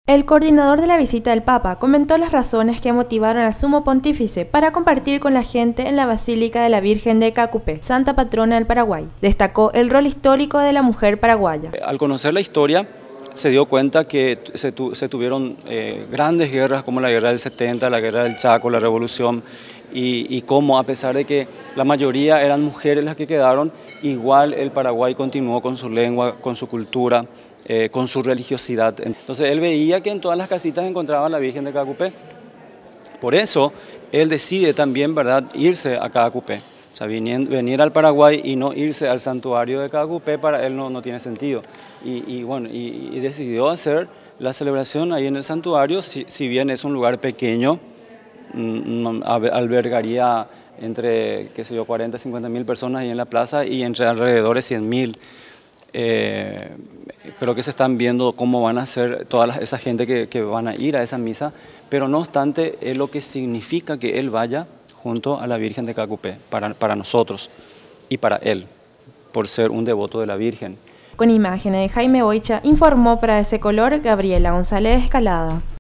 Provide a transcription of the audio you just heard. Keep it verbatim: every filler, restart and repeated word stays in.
El coordinador de la visita del Papa comentó las razones que motivaron al Sumo Pontífice para compartir con la gente en la Basílica de la Virgen de Cacupé, santa patrona del Paraguay. Destacó el rol histórico de la mujer paraguaya. Al conocer la historia, se dio cuenta que se, tu, se tuvieron eh, grandes guerras como la guerra del setenta, la guerra del Chaco, la revolución, y, y cómo a pesar de que la mayoría eran mujeres las que quedaron, igual el Paraguay continuó con su lengua, con su cultura, eh, con su religiosidad. Entonces él veía que en todas las casitas encontraba la Virgen de Cacupé. Por eso él decide también, ¿verdad?, irse a Cacupé. O sea, venir, venir al Paraguay y no irse al santuario de Cacupé para él no, no tiene sentido. Y, y bueno, y, y decidió hacer la celebración ahí en el santuario, si, si bien es un lugar pequeño, mmm, albergaría entre, qué sé yo, cuarenta, cincuenta mil personas ahí en la plaza y entre alrededores cien mil. Eh, creo que se están viendo cómo van a ser toda la, esa gente que, que van a ir a esa misa, pero no obstante es lo que significa que él vaya junto a la Virgen de Cacupé, para, para nosotros y para él, por ser un devoto de la Virgen. Con imágenes de Jaime Boicha, informó para Ese Color Gabriela González Escalada.